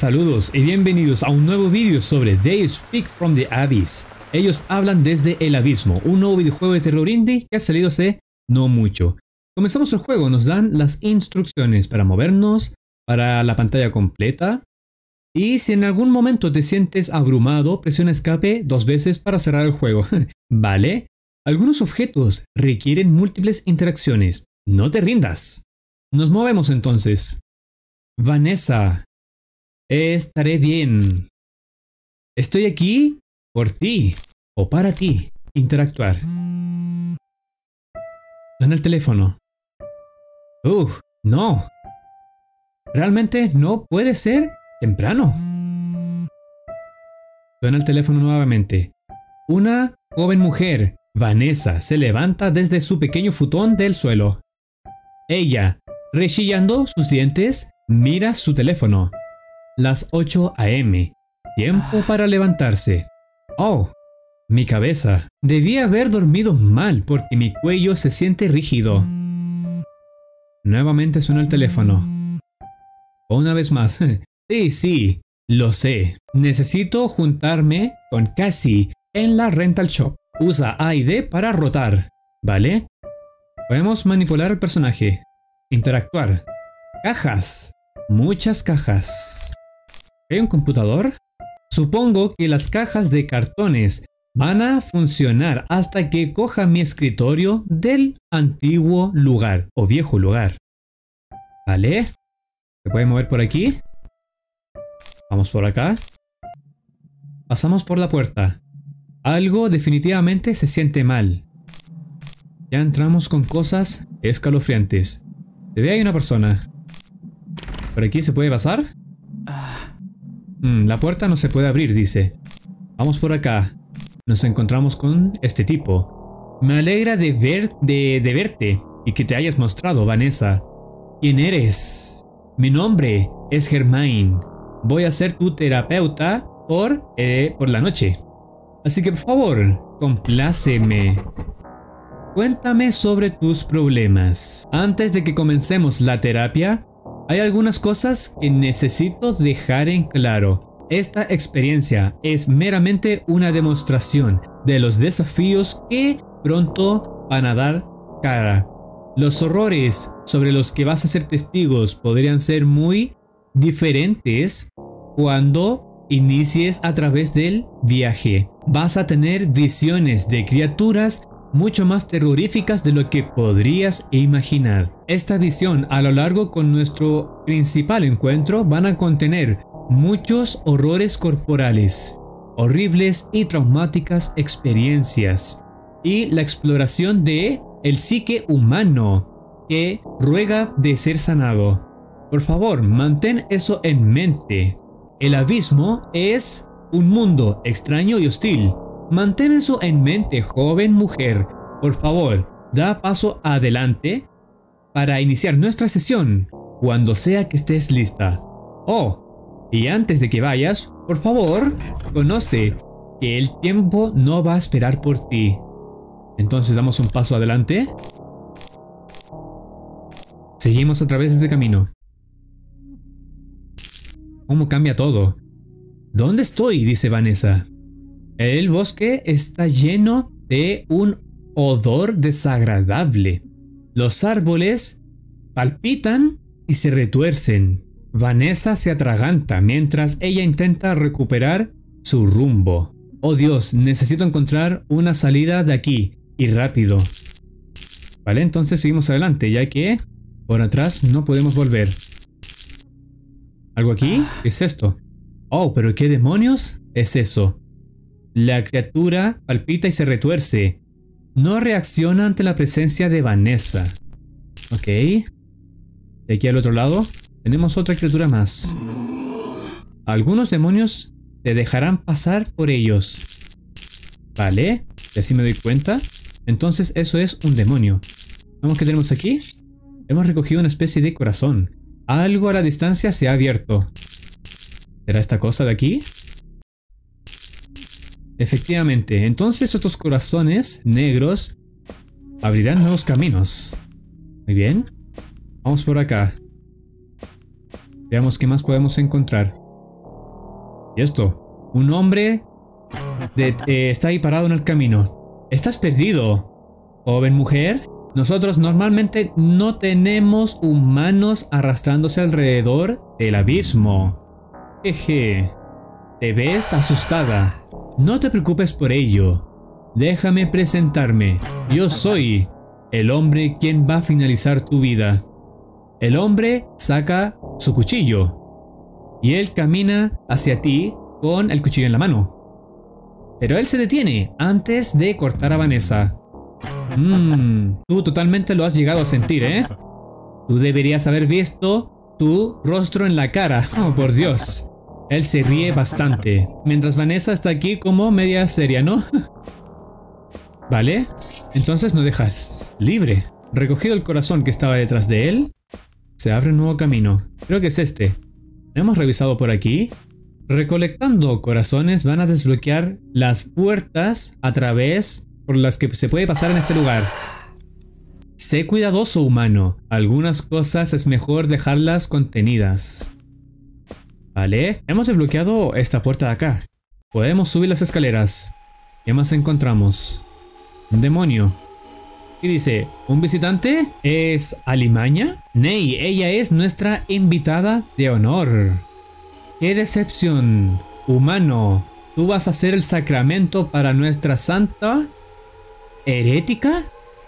Saludos y bienvenidos a un nuevo vídeo sobre They Speak from the Abyss. Ellos hablan desde el abismo, un nuevo videojuego de terror indie que ha salido hace no mucho. Comenzamos el juego, nos dan las instrucciones para movernos, para la pantalla completa. Y si en algún momento te sientes abrumado, presiona escape 2 veces para cerrar el juego. ¿Vale? Algunos objetos requieren múltiples interacciones. No te rindas. Nos movemos entonces. Vanessa. Estaré bien. Estoy aquí por ti o para ti. Interactuar. Suena el teléfono. No. ¿Realmente no puede ser temprano? Suena el teléfono nuevamente. Una joven mujer, Vanessa, se levanta desde su pequeño futón del suelo. Ella, rechillando sus dientes, mira su teléfono. Las 8 AM. Tiempo para levantarse. Oh, mi cabeza. Debí haber dormido mal porque mi cuello se siente rígido. Nuevamente suena el teléfono. Una vez más. Sí, lo sé. Necesito juntarme con Cassie en la rental shop. Usa A y D para rotar, ¿vale? Podemos manipular al personaje. Interactuar. Cajas. Muchas cajas. ¿Hay un computador? Supongo que las cajas de cartones van a funcionar hasta que coja mi escritorio del antiguo lugar o viejo lugar. ¿Vale? ¿Se puede mover por aquí? Vamos por acá. Pasamos por la puerta. Algo definitivamente se siente mal. Ya entramos con cosas escalofriantes. Se ve ahí una persona. ¿Por aquí se puede pasar? La puerta no se puede abrir, dice. Vamos por acá. Nos encontramos con este tipo. Me alegra de verte y que te hayas mostrado, Vanessa. ¿Quién eres? Mi nombre es Germain. Voy a ser tu terapeuta por la noche. Así que por favor, compláceme. Cuéntame sobre tus problemas. Antes de que comencemos la terapia, hay algunas cosas que necesito dejar en claro. Esta experiencia es meramente una demostración de los desafíos que pronto van a dar cara. Los horrores sobre los que vas a ser testigos podrían ser muy diferentes cuando inicies a través del viaje. Vas a tener visiones de criaturas mucho más terroríficas de lo que podrías imaginar. Esta visión a lo largo con nuestro principal encuentro van a contener muchos horrores corporales, horribles y traumáticas experiencias y la exploración de el psique humano que ruega de ser sanado. Por favor, mantén eso en mente. El abismo es un mundo extraño y hostil. Mantén eso en mente, joven mujer. Por favor, da paso adelante para iniciar nuestra sesión cuando sea que estés lista. Oh, y antes de que vayas, por favor, conoce que el tiempo no va a esperar por ti. Entonces damos un paso adelante. Seguimos a través de este camino. ¿Cómo cambia todo? ¿Dónde estoy?, dice Vanessa. El bosque está lleno de un odor desagradable. Los árboles palpitan y se retuercen. Vanessa se atraganta mientras ella intenta recuperar su rumbo. Oh Dios, necesito encontrar una salida de aquí y rápido. Vale, entonces seguimos adelante, ya que por atrás no podemos volver. ¿Algo aquí? ¿Qué es esto? Oh, pero ¿qué demonios es eso? La criatura palpita y se retuerce. No reacciona ante la presencia de Vanessa. Ok. De aquí al otro lado tenemos otra criatura más. Algunos demonios te dejarán pasar por ellos. Vale. Y así me doy cuenta. Entonces eso es un demonio. Vamos, ¿qué tenemos aquí? Hemos recogido una especie de corazón. Algo a la distancia se ha abierto. ¿Será esta cosa de aquí? Efectivamente, entonces estos corazones negros abrirán nuevos caminos. Muy bien. Vamos por acá. Veamos qué más podemos encontrar. ¿Y esto? Un hombre está ahí parado en el camino. ¿Estás perdido, joven mujer? Nosotros normalmente no tenemos humanos arrastrándose alrededor del abismo. Jeje. Te ves asustada. No te preocupes por ello. Déjame presentarme. Yo soy el hombre quien va a finalizar tu vida. El hombre saca su cuchillo y él camina hacia ti con el cuchillo en la mano. Pero él se detiene antes de cortar a Vanessa. Tú totalmente lo has llegado a sentir, ¿eh? Tú deberías haber visto tu rostro en la cara. Oh, por Dios. Él se ríe bastante, mientras Vanessa está aquí como media seria, ¿no? Vale, entonces no dejas libre. Recogido el corazón que estaba detrás de él, se abre un nuevo camino. Creo que es este. Hemos revisado por aquí. Recolectando corazones van a desbloquear las puertas a través por las que se puede pasar en este lugar. Sé cuidadoso, humano. Algunas cosas es mejor dejarlas contenidas. Vale, hemos desbloqueado esta puerta de acá. Podemos subir las escaleras. ¿Qué más encontramos? Un demonio. ¿Qué dice? ¿Un visitante? ¿Es Alimaña? Ney, ella es nuestra invitada de honor. ¡Qué decepción! Humano, ¿tú vas a hacer el sacramento para nuestra santa herética?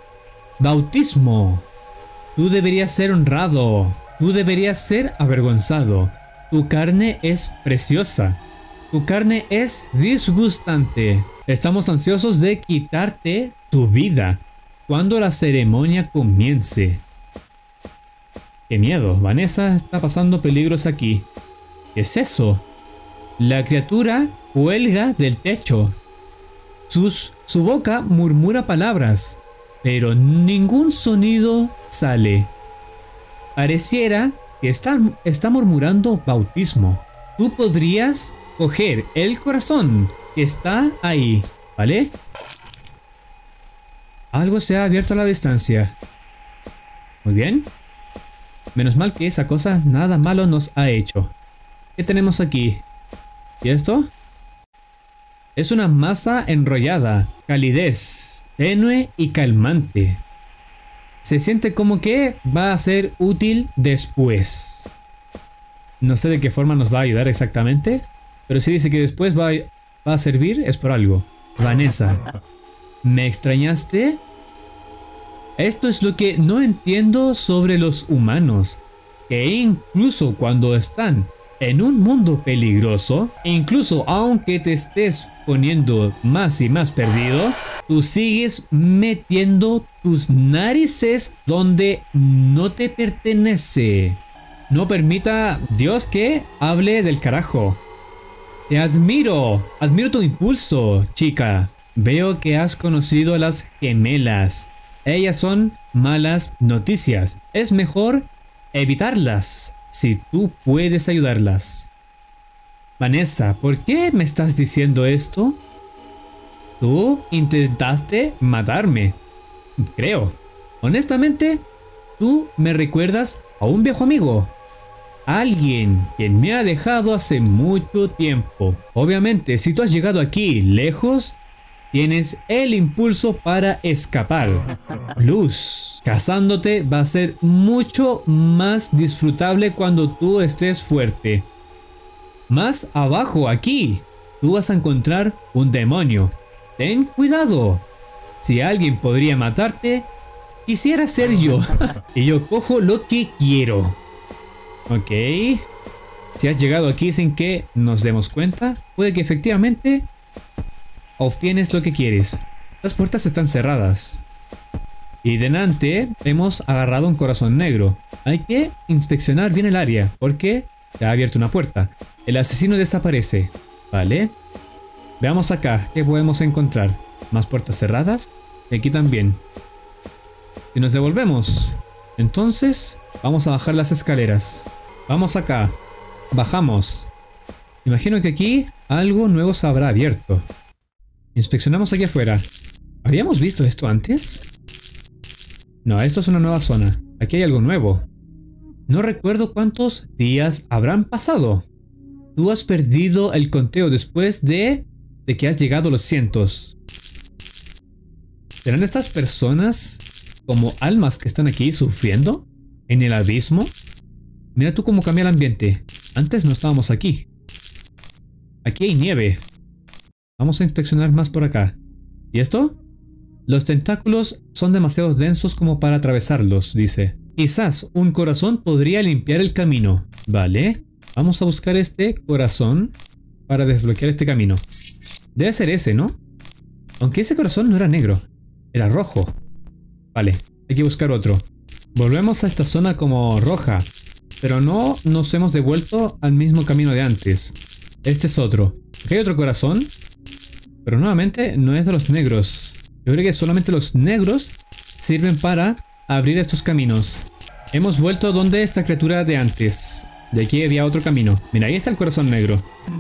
Bautismo. Tú deberías ser honrado. Tú deberías ser avergonzado. Tu carne es preciosa. Tu carne es disgustante. Estamos ansiosos de quitarte tu vida cuando la ceremonia comience. ¡Qué miedo! Vanessa está pasando peligros aquí. ¿Qué es eso? La criatura cuelga del techo. Su boca murmura palabras, pero ningún sonido sale. Pareciera que está murmurando bautismo. Tú podrías coger el corazón que está ahí, ¿vale? Algo se ha abierto a la distancia. Muy bien. Menos mal que esa cosa nada malo nos ha hecho. ¿Qué tenemos aquí? ¿Y esto? Es una masa enrollada, calidez, tenue y calmante. Se siente como que va a ser útil después. No sé de qué forma nos va a ayudar exactamente, pero si dice que después va a servir, es por algo. Vanessa, ¿me extrañaste? Esto es lo que no entiendo sobre los humanos, que incluso cuando están en un mundo peligroso, e incluso aunque te estés poniendo más y más perdido, tú sigues metiendo tus narices donde no te pertenece. No permita Dios que hable del carajo. Te admiro tu impulso, chica. Veo que has conocido a las gemelas. Ellas son malas noticias. Es mejor evitarlas si tú puedes ayudarlas. Vanessa, ¿por qué me estás diciendo esto? Tú intentaste matarme. Creo. Honestamente, tú me recuerdas a un viejo amigo. Alguien quien me ha dejado hace mucho tiempo. Obviamente, si tú has llegado aquí lejos, tienes el impulso para escapar. Luz, cazándote va a ser mucho más disfrutable cuando tú estés fuerte. Más abajo, aquí, tú vas a encontrar un demonio. Ten cuidado. Si alguien podría matarte, quisiera ser yo. Y yo cojo lo que quiero. Ok. Si has llegado aquí sin que nos demos cuenta, puede que efectivamente obtienes lo que quieres. Las puertas están cerradas. Y delante hemos agarrado un corazón negro. Hay que inspeccionar bien el área, porque se ha abierto una puerta. El asesino desaparece. Vale. Veamos acá, ¿qué podemos encontrar? Más puertas cerradas. Y aquí también. Si nos devolvemos, entonces vamos a bajar las escaleras. Vamos acá. Bajamos. Imagino que aquí algo nuevo se habrá abierto. Inspeccionamos aquí afuera. ¿Habíamos visto esto antes? No, esto es una nueva zona. Aquí hay algo nuevo. No recuerdo cuántos días habrán pasado. Tú has perdido el conteo después de que has llegado a los cientos. ¿Serán estas personas como almas que están aquí sufriendo en el abismo? Mira tú cómo cambia el ambiente. Antes no estábamos aquí. Aquí hay nieve. Vamos a inspeccionar más por acá. ¿Y esto? Los tentáculos son demasiado densos como para atravesarlos, dice. Quizás un corazón podría limpiar el camino. Vale. Vamos a buscar este corazón para desbloquear este camino. Debe ser ese, ¿no? Aunque ese corazón no era negro. Era rojo. Vale. Hay que buscar otro. Volvemos a esta zona como roja. Pero no nos hemos devuelto al mismo camino de antes. Este es otro. Aquí hay otro corazón. Pero nuevamente no es de los negros. Yo creo que solamente los negros sirven para abrir estos caminos. Hemos vuelto donde esta criatura de antes. De aquí había otro camino. Mira, ahí está el corazón negro.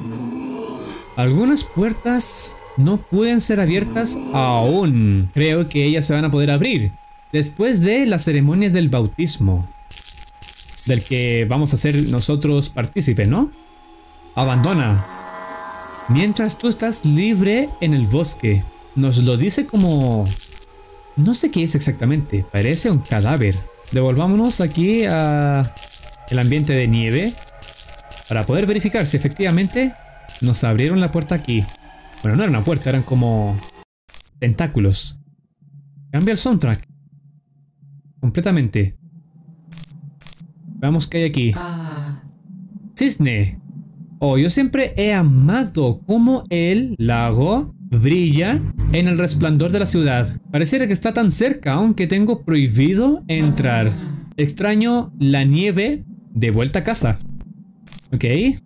Algunas puertas no pueden ser abiertas aún. Creo que ellas se van a poder abrir después de la ceremonia del bautismo, del que vamos a ser nosotros partícipes, ¿no? Abandona. Mientras tú estás libre en el bosque. Nos lo dice como... no sé qué es exactamente. Parece un cadáver. Devolvámonos aquí a el ambiente de nieve para poder verificar si efectivamente nos abrieron la puerta aquí. Bueno, no era una puerta, eran como tentáculos. Cambia el soundtrack completamente. Veamos qué hay aquí. Cisne. Oh, yo siempre he amado cómo el lago brilla en el resplandor de la ciudad. Pareciera que está tan cerca, aunque tengo prohibido entrar. Extraño la nieve de vuelta a casa. Ok.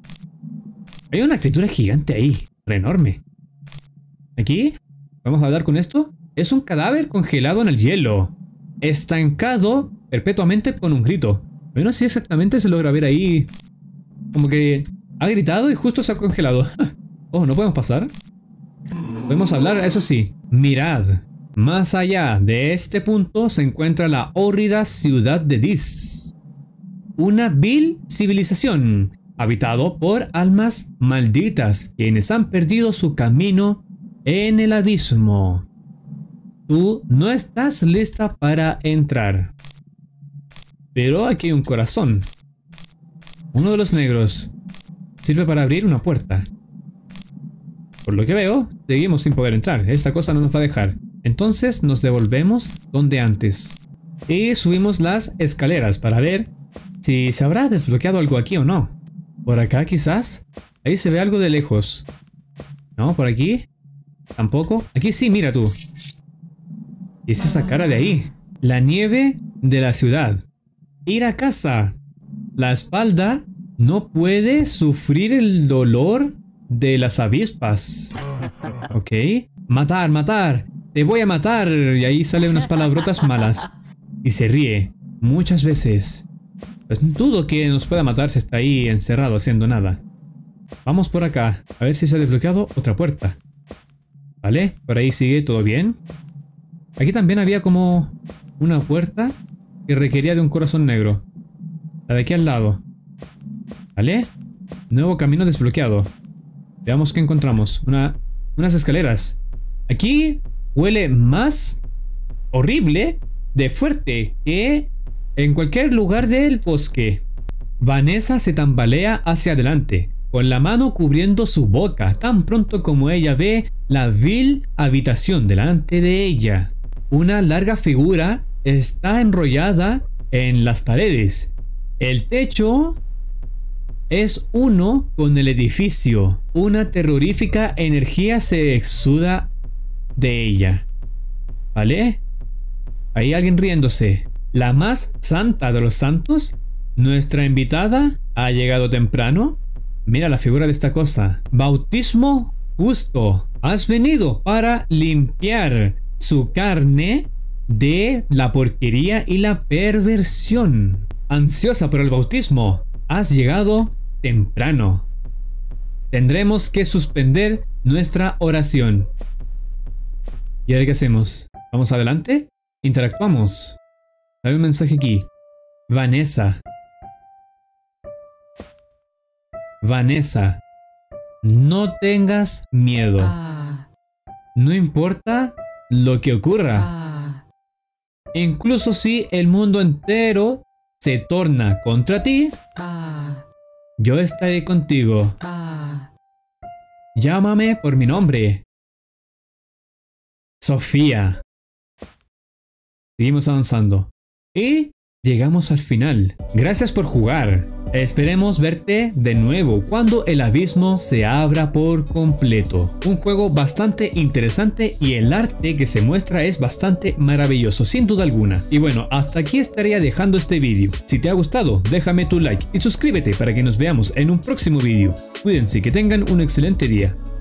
Hay una criatura gigante ahí, re enorme. Aquí, vamos a hablar con esto. Es un cadáver congelado en el hielo, estancado perpetuamente con un grito. Bueno, sí, exactamente se logra ver ahí. Como que ha gritado y justo se ha congelado. Oh, ¿no podemos pasar? Podemos hablar, eso sí. Mirad. Más allá de este punto se encuentra la hórrida ciudad de Dis. Una vil civilización, habitado por almas malditas, quienes han perdido su camino en el abismo. Tú no estás lista para entrar. Pero aquí hay un corazón. Uno de los negros. Sirve para abrir una puerta. Por lo que veo, seguimos sin poder entrar. Esta cosa no nos va a dejar. Entonces nos devolvemos donde antes. Y subimos las escaleras para ver si se habrá desbloqueado algo aquí o no. Por acá quizás. Ahí se ve algo de lejos. No, por aquí. Tampoco. Aquí sí, mira tú. ¿Qué es esa cara de ahí? La nieve de la ciudad. Ir a casa. La espalda no puede sufrir el dolor de las avispas. Ok. Matar, matar. Te voy a matar. Y ahí salen unas palabrotas malas. Y se ríe. Muchas veces. Pues dudo que nos pueda matar si está ahí encerrado haciendo nada. Vamos por acá. A ver si se ha desbloqueado otra puerta. Vale. Por ahí sigue todo bien. Aquí también había como una puerta que requería de un corazón negro. La de aquí al lado. ¿Vale? Nuevo camino desbloqueado. Veamos qué encontramos. Unas escaleras. Aquí huele más horrible de fuerte que en cualquier lugar del bosque. Vanessa se tambalea hacia adelante, con la mano cubriendo su boca tan pronto como ella ve la vil habitación delante de ella. Una larga figura está enrollada en las paredes. El techo es uno con el edificio. Una terrorífica energía se exuda de ella. ¿Vale? Hay alguien riéndose. La más santa de los santos. Nuestra invitada ha llegado temprano. Mira la figura de esta cosa. Bautismo justo. Has venido para limpiar su carne de la porquería y la perversión. Ansiosa por el bautismo. Has llegado temprano. Tendremos que suspender nuestra oración. ¿Y ahora qué hacemos? ¿Vamos adelante? Interactuamos. Hay un mensaje aquí. Vanessa. Vanessa, no tengas miedo. No importa lo que ocurra. Incluso si el mundo entero se torna contra ti, yo estaré contigo. Llámame por mi nombre. Sofía. Seguimos avanzando. Y llegamos al final. Gracias por jugar. Esperemos verte de nuevo cuando el abismo se abra por completo. Un juego bastante interesante y el arte que se muestra es bastante maravilloso, sin duda alguna. Y bueno, hasta aquí estaría dejando este vídeo. Si te ha gustado, déjame tu like y suscríbete para que nos veamos en un próximo vídeo. Cuídense, que tengan un excelente día.